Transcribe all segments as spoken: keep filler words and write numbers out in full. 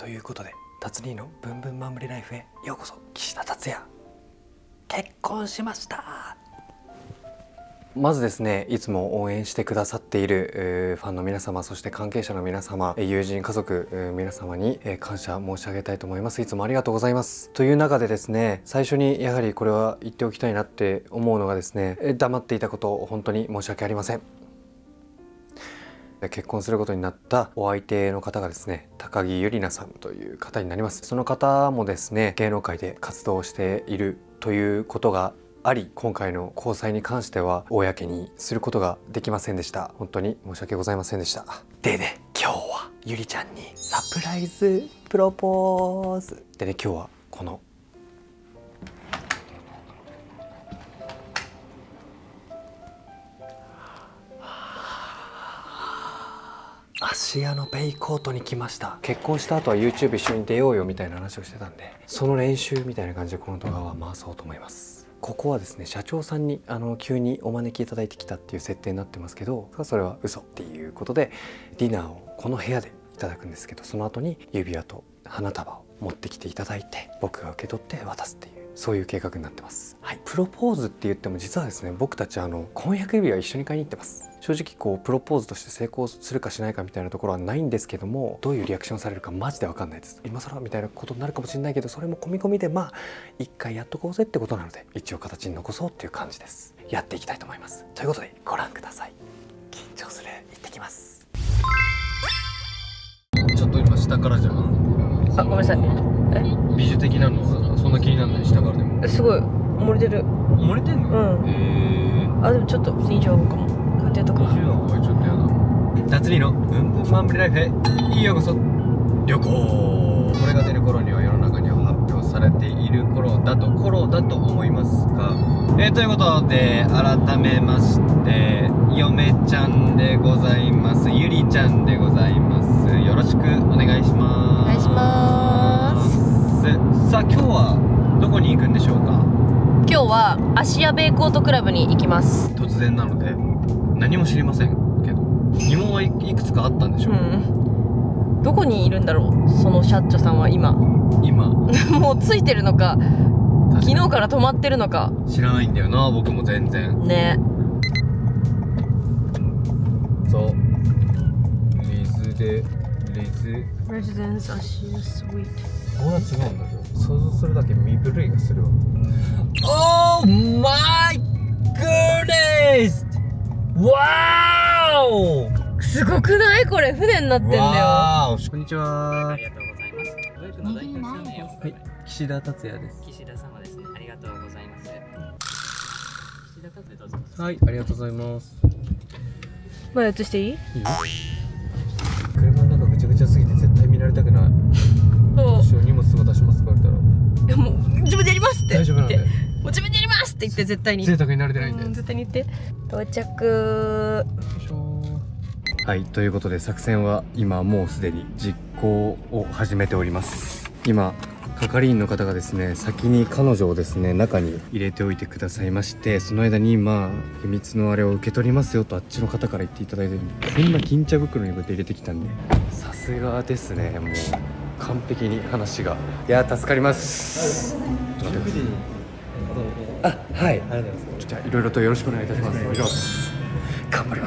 ということで達兄のブンブン守りライフへようこそ。岸田達也結婚しました。まずですね、いつも応援してくださっているファンの皆様、そして関係者の皆様、友人家族皆様に感謝申し上げたいと思います。いつもありがとうございます。という中でですね、最初にやはりこれは言っておきたいなって思うのがですね、黙っていたことを本当に申し訳ありません。結婚することになったお相手の方がですね、高木ゆりなさんという方になります。その方もですね、芸能界で活動しているということがあり、今回の交際に関しては公にすることができませんでした。本当に申し訳ございませんでした。でね、今日はゆりちゃんにサプライズプロポーズでね、今日はこの芦屋のベイコートに来ました。結婚した後は YouTube 一緒に出ようよみたいな話をしてたんで、その練習みたいな感じでこの動画は回そうと思います。ここはですね、社長さんにあの急にお招きいただいてきたっていう設定になってますけど、それは嘘っていうことでディナーをこの部屋でいただくんですけど、その後に指輪と花束を持ってきていただいて、僕が受け取って渡すっていう、そういう計画になってます。はい、プロポーズって言っても実はですね、僕たちあの婚約指輪一緒に買いに行ってます。正直こうプロポーズとして成功するかしないかみたいなところはないんですけども、どういうリアクションされるかマジで分かんないです。今更みたいなことになるかもしれないけど、それも込み込みでまあ一回やっとこうぜってことなので、一応形に残そうっていう感じです。やっていきたいと思います。ということでご覧ください。緊張する。行ってきます。ちょっと今下からじゃん。 あ、ごめんなさい。え、 美女的なのはそんな気にならない。下からでもすごい漏れてる。 漏れてんの？うん。へえ。 あ、でもちょっとにじゅうごかも。こうやってやっとくわ。 にじゅうはちょっとやだ。達兄のブンブン守りライフへようこそ。旅行。これが出る頃には世の中には発表されている頃だと頃だと思いますが、えー、ということで改めまして嫁ちゃんでございます。ゆりちゃんでございます。よろしくお願いします。 お願いします。 さあ今日はどこに行くんでしょうか。 今日は芦屋ベイコートクラブに行きます。 突然なので何も知りませんけど、疑問はいくつかあったんでしょう。うん、 どこにいるんだろう、その社長さんは今。 今もうついてるのか、昨日から泊まってるのか知らないんだよな、僕も全然ね。 そうリズでリズレジデンス芦屋スイート。 これは違うんだけど、想像するだけ身震いがするわ。Oh my goodness! わー、 すごくない？これ船になってんだよ。 こんにちは。 ありがとうございます。ドイツの代表者名を。 はい、岸田達也です。 岸田様ですね。ありがとうございます。岸田達也どうぞ。 はい、ありがとうございます。 前映していい？いいよ。 車の中ぐちゃぐちゃすぎて絶対見られたくない。そう。荷物とか出しますかって言ったら。 いやもう自分でやりますって大丈夫なんで。 もう自分でやりますって言って絶対に。 贅沢に慣れてないんで。 絶対に言って。到着。 はい、ということで作戦は今もうすでに実行を始めております。今係員の方がですね、先に彼女をですね中に入れておいてくださいまして、その間に今秘密のあれを受け取りますよとあっちの方から言っていただいてるんで、こんな巾着袋にこうやって入れてきたんで、さすがですね。もう完璧に話が、いや助かります。ちょっと待ってください。あ、はい、ありがとうございます。じゃあいろいろとよろしくお願いいたします。お願いします。頑張ります。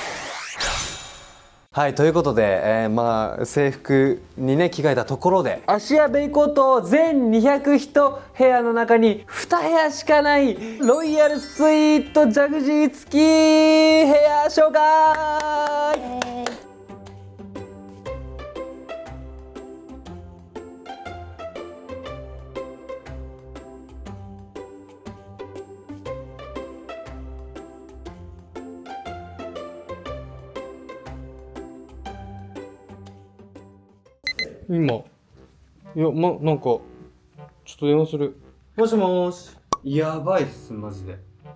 はい、ということで、えー、まあ制服にね着替えたところで、芦屋ベイコート全にひゃくいち部屋の中にに部屋しかないロイヤルスイートジャグジー付き部屋紹介。今いやまなんかちょっと電話する。もしもーし。やばいっすマジで。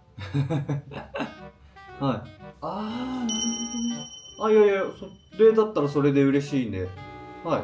はい。ああ、なるほどね。あ、いやいや、それだったらそれで嬉しいね。はい、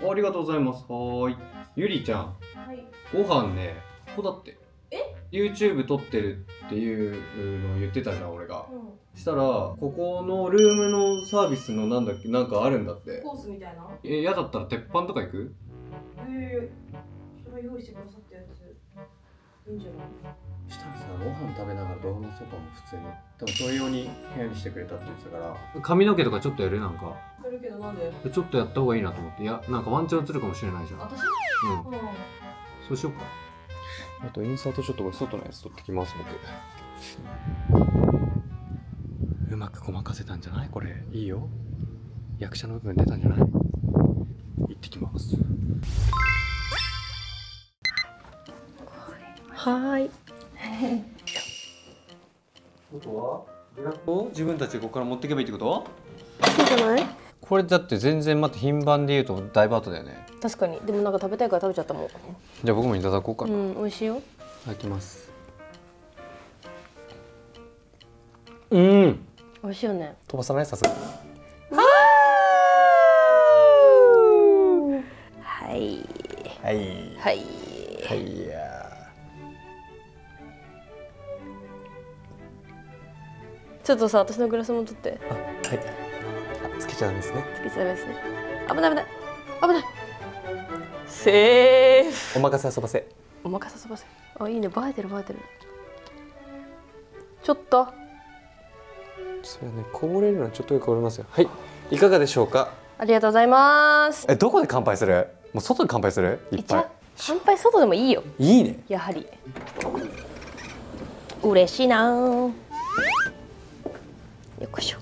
ありがとうございます。はーい。ゆりちゃん、 はい。 ご飯ねここだって。 え？ YouTube 撮ってるっていうのを言ってたじゃん俺が、うん、したらここのルームのサービスのなんだっけなんかあるんだって。 コースみたいな。 え、嫌だったら鉄板とか行く？ えー、それ用意してくださったやついいんじゃない？ したらさ、ご飯食べながら動画もそうかも普通に。多分それ用に部屋にしてくれたって言ってたから。髪の毛とかちょっとやる？なんかやるけどなんで？ ちょっとやった方がいいなと思って。いや、なんかワンチャン映るかもしれないじゃん。 私？ うん、うん、そうしようか。あとインサートちょっとこれ外のやつ撮ってきます僕。うまくごまかせたんじゃないこれ。いいよ、役者の部分出たんじゃない？行ってきます。 はーい。 ことはグラフを自分たちでここから持っていけばいいってこと？ そうじゃない？ これだって全然待って、品番で言うと大バートだよね。 確かに。でもなんか食べたいから食べちゃったもん。 じゃあ僕もいただこうかな。 うん、美味しいよ。 いただきます。うん、 美味しいよね。 飛ばさない？さすが。 はいはいはいはいや。 ちょっとさ、私のグラスも取って。 あ、はい。あ、つけちゃうんですね。 つけちゃダメですね。危ない危ない危ない。セーフ。 お任せ遊ばせ。 お任せ遊ばせ。あ、いいね。映えてる映えてる。ちょっと。 それね、こぼれるのはちょっとよくわかりますよ。はい、いかがでしょうか。 ありがとうございます。 え、どこで乾杯する？もう外で乾杯する？いっぱい。 乾杯外でもいいよ。 いいね。 やはり。嬉しいな。よっしょ。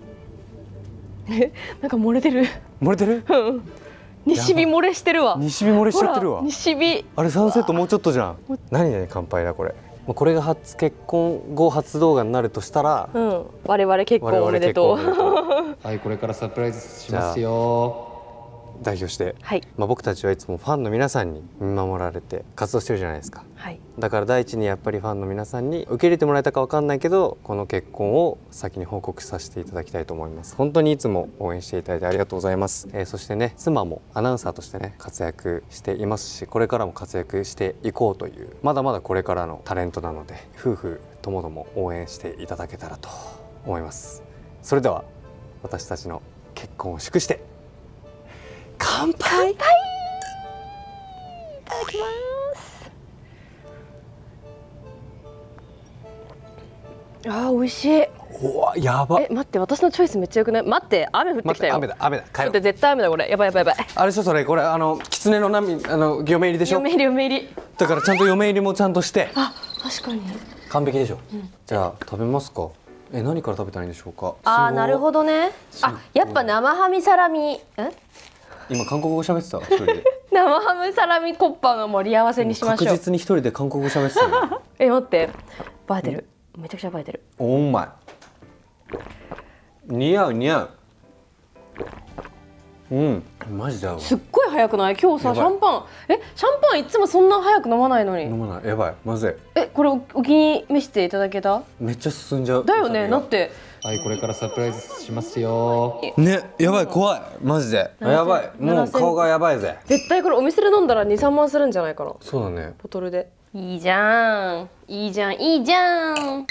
なんか漏れてる。 漏れてる？ うん。西日漏れしてるわ。 西日漏れしちゃってるわ。 西日。 あれサンセットもうちょっとじゃん。何で乾杯だこれ。これが初結婚後初動画になるとしたら、 うん、我々結婚おめでとう。 はい、これからサプライズしますよ。代表して、はい、まあ僕たちはいつもファンの皆さんに見守られて活動してるじゃないですか、はい、だから第一にやっぱりファンの皆さんに受け入れてもらえたかわかんないけど、この結婚を先に報告させていただきたいと思います。本当にいつも応援していただいてありがとうございます、えー、そしてね、妻もアナウンサーとしてね活躍していますし、これからも活躍していこうという、まだまだこれからのタレントなので、夫婦ともども応援していただけたらと思います。それでは私たちの結婚を祝して乾杯。いただきます。 あー、美味しい。 うわ、やば。 え、待って、私のチョイスめっちゃ良くない？待って、雨降ってきたよ。 雨だ、雨だ。 帰ろう。待って、絶対雨だこれ。やばいやばいやばい。 あれでしょ、それ、これ、あの狐の波、あの嫁入りでしょ。 嫁入り、嫁入り。 だからちゃんと嫁入りもちゃんとして。 あ、確かに。 完璧でしょ。うん、じゃあ食べますか。え、何から食べたらいいんでしょうか。 あー、なるほどね。あ、やっぱ生ハムサラミ。え？ 今韓国語喋ってた。一人で。 生ハムサラミコッパの盛り合わせにしましょう。 確実に一人で韓国語喋ってた、ね。 え、待って、映えてる。めちゃくちゃ映えてる。 おうまい。似合う似合う。うん、マジだわ。 すっごい早くない？今日さ、シャンパン。え、シャンパンいつもそんな早く飲まないのに。 飲まない。やばい、まずい。 え、これお気に召していただけた？ めっちゃ進んじゃう。 だよね、だって。 はい、これからサプライズしますよ。ね、やばい、怖い、マジで。やばい、もう顔がやばいぜ。 絶対これお店で飲んだらに、さんまんするんじゃないかな。 そうだね。 ボトルで。いいじゃん。いいじゃん、いいじゃん。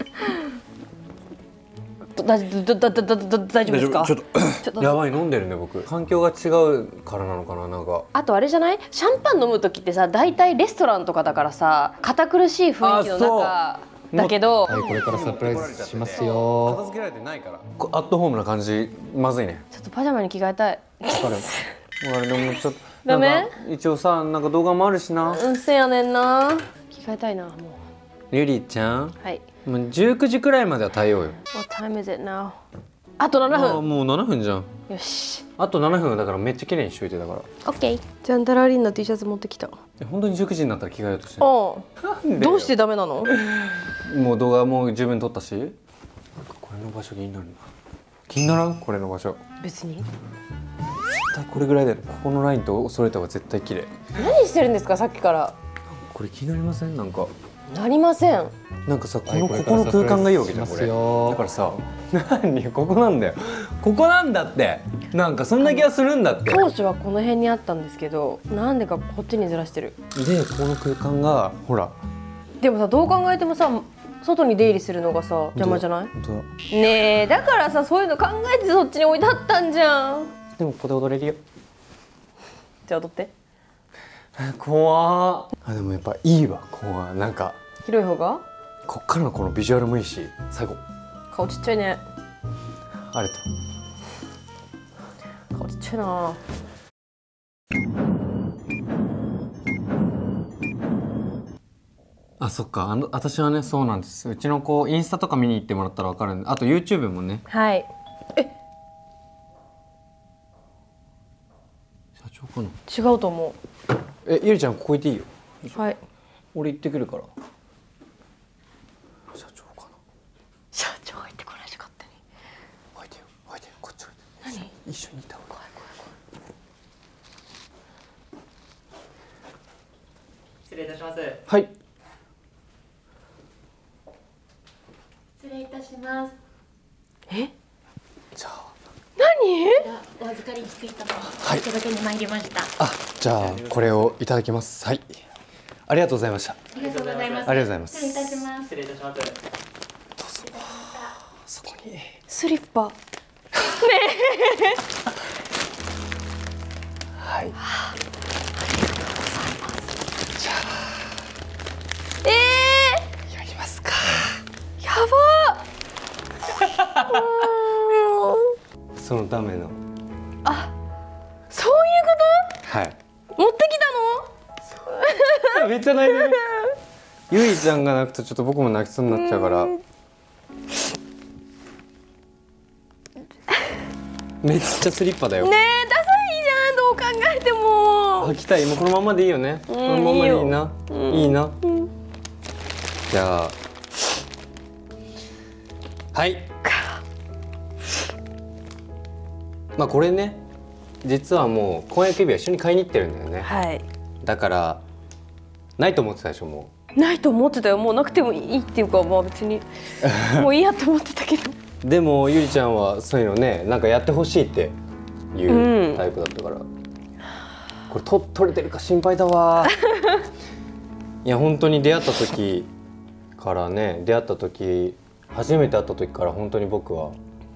だだだだだだ大丈夫ですか？ ちょっとやばい、飲んでるね僕。環境が違うからなのかな、なんか。あとあれじゃない？シャンパン飲む時ってさ、大体レストランとかだからさ、堅苦しい雰囲気の中だけど。 はい、これからサプライズしますよ。片付けられてないから。アットホームな感じ、まずいね。 ちょっとパジャマに着替えたい。 わかる。あれでもちょっと。 ダメ？ 一応さ、なんか動画もあるしな。 うん、せやねんな。着替えたいな、もう。 ゆりちゃん。 はい。 もうじゅうくじくらいまでは耐えようよ。 What time is it now？あとななふん。 あ、もうななふんじゃん。 よし。 あとななふんだからめっちゃ綺麗にしといてだから。 オッケー。ジャンダラリンの T シャツ持ってきた。 え、本当にじゅうくじになったら着替えようとしてる。 うん。どうしてダメなの？ もう動画もう十分撮ったし。なんかこれの場所気になるな。気にならん？これの場所。 別に。 絶対これぐらいで、ここのラインと揃えた方が絶対綺麗。 何してるんですか、さっきから。 これ気になりません？なんか。 なりません。 なんかさ、このここの空間がいいわけじゃんこれ。だからさ、何ここなんだよ。ここなんだって。なんかそんな気がするんだって。 当初はこの辺にあったんですけど、なんでかこっちにずらしてる。 で、この空間がほらでもさ、どう考えてもさ、外に出入りするのがさ邪魔じゃない？ 本当だ。 ねえ、だからさ、そういうの考えてそっちに置いてあったんじゃん。 でもここで踊れるよ。 じゃあ踊って。 怖ー。あ、でもやっぱいいわ、ここはなんか広い方がこっからのこのビジュアルもいいし、最後顔ちっちゃいね。 あれと顔ちっちゃいな。 あ、そっか。あの私はね、そうなんです。うちの子インスタとか見に行ってもらったら分かるんで、あと YouTube もね。 はい。え、 社長かな。 違うと思え、ゆりちゃんここ行っていいよ。 う。はい。 俺行ってくるから。社長かな。 社長が言ってこないし、勝手に。 おいでよ、おいでよ、こっちおいで。 何？ 一緒にいた方が。 怖い怖い怖い。 失礼いたします。 はい。 失礼いたします。 え？ じゃあ。 何？ お預かりしていたのをはいお届けに参りました。 あ、じゃあこれをいただきます。はい。ありがとうございました。 ありがとうございます。 ありがとうございます失礼いたします。 失礼いたします。 どうぞ。そこに。 スリッパ。 はい。 ええやりますか。 ー、やばー。 そのための。 あ、そういうこはい。 と？持ってきたの？ めっちゃ泣いてる。ゆいちゃんが泣くとちょっと僕も泣きそうになっちゃうから。めっちゃスリッパだよ。 ねえ、ダサいじゃん、どう考えても。 履きたい。もうこのままでいいよね。このままでいいな。いいな。じゃあ。はい。まあこれね、実はもう婚約指輪一緒に買いに行ってるんだよね。 はい。 だからないと思ってたでしょ。もないと思ってたよ。もうなくてもいいっていうか、まあ別にもういいやと思ってたけど。 う。でもゆりちゃんはそういうのね、なんかやってほしいっていうタイプだったから、これと取れてるか心配だわ。いや本当に出会った時からね、出会った時初めて会った時から本当に僕は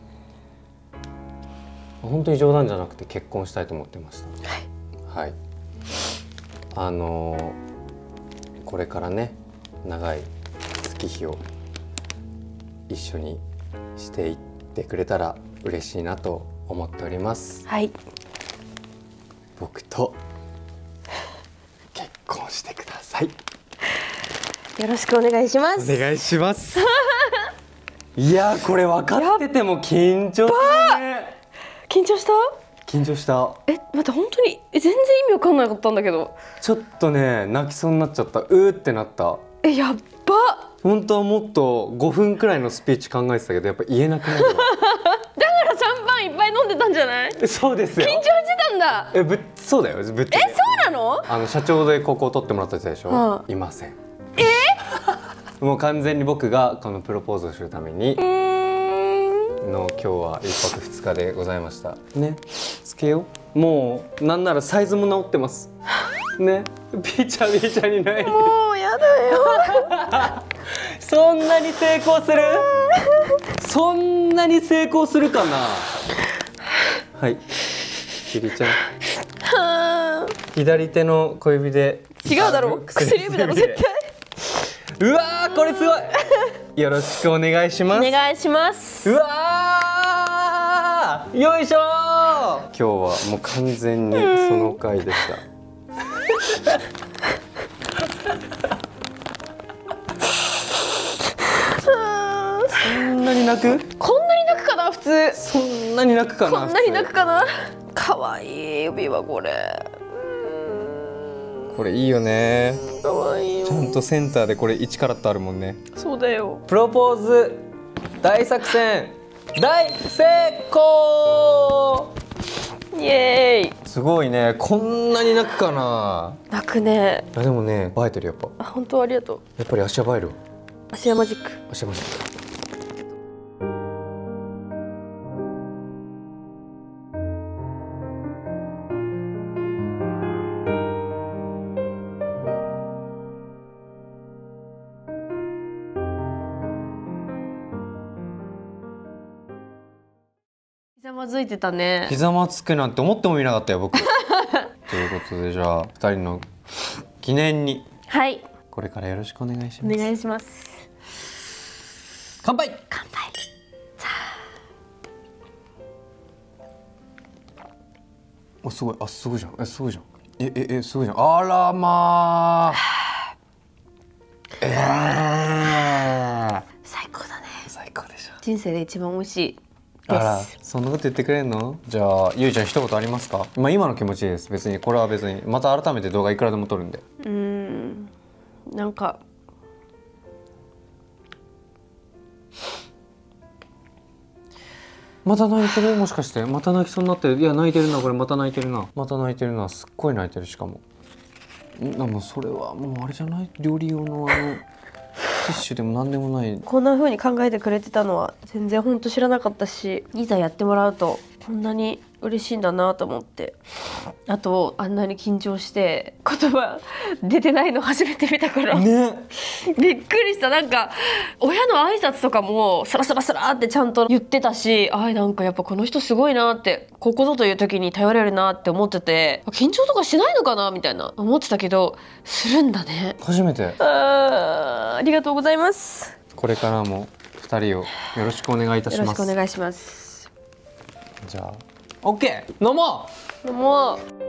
本当に冗談じゃなくて結婚したいと思ってました。はい、はい、あのー、これからね長い月日を一緒にしていってくれたら嬉しいなと思っております。 はい。 僕と結婚してください。 よろしくお願いします。 お願いします。いやーこれ分かってても緊張するね。 緊張した？ 緊張した。 え、待って、本当にえ全然意味わかんなかったんだけど。 ちょっとね泣きそうになっちゃった。うーってなった。 え、やっば。 本当はもっとごふんくらいのスピーチ考えてたけどやっぱ言えなくなるわ。 だからシャンパンいっぱい飲んでたんじゃない？緊張しそうですよ。 てたんだ。 えぶっそうだよ。ぶっちゃけえ、そうなの？ あの社長でここを取ってもらったでしょ、 はあ、 いません。えもう完全に僕がこのプロポーズをするためにの今日は一泊二日でございましたね。つけよう。もうなんならサイズも直ってますね。ビチャビチャにない。 もうやだよ。 そんなに成功する？そんなに成功するかな。はい、ゆりちゃん左手の小指で。 違うだろう、薬指だろ絶対。 うわーこれすごい。よろしくお願いします。 お願いします。 うわーよいしょー。今日はもう完全にその回でした。そんなに泣く？ こんなに泣くかな普通。 そんなに泣くかな。 こんなに泣くかな。可愛い指輪これ。 これいいよね。 可愛いよ。 ちゃんとセンターでこれいちカラットあるもんね。 そうだよ。 プロポーズ大作戦大成功。 イエーイ。 すごいね。こんなに泣くかな。 泣くね。 あでもね映えてる。やっぱあ、本当ありがとう。 やっぱり足は映えるわ。 芦屋マジック。 足はマジック。 まずいてたね。 ひざまつくなんて思ってもみなかったよ僕。ということでじゃあふたりの記念にはい、 これからよろしくお願いしおます。 願いします。 乾杯。 乾杯。 あすごい、あすごいじゃん、えすごいじゃん、えええすごいじゃん、あらまあえー、 最高だね。 最高でしょ。 人生で一番美味しいあらです。 そんなこと言ってくれんの。じゃあゆいちゃん一言ありますか。まあ今の気持ちです。別にこれは別にまた改めて動画いくらでも撮るんで。 うーん、なんかまた泣いてる、もしかしてまた泣きそうになってる。いや泣いてるな、これまた泣いてるな、また泣いてるな、すっごい泣いてる。しかもんなもうそれはもうあれじゃない、料理用のあのティッシュでもなんでもない。 こんな風に考えてくれてたのは全然本当知らなかったし、いざやってもらうとこんなに嬉しいんだなと思って、あとあんなに緊張して言葉出てないの初めて見たからね、 びっくりした。なんか親の挨拶とかもサラサラサラってちゃんと言ってたし、あーなんかやっぱこの人すごいなって、ここぞという時に頼れるなって思ってて、緊張とかしないのかなみたいな思ってたけど、するんだね。 初めて。 あーありがとうございます。 これからもふたりをよろしくお願いいたしよろます。 しくお願いします。 じゃあオッケー、飲もう。 もう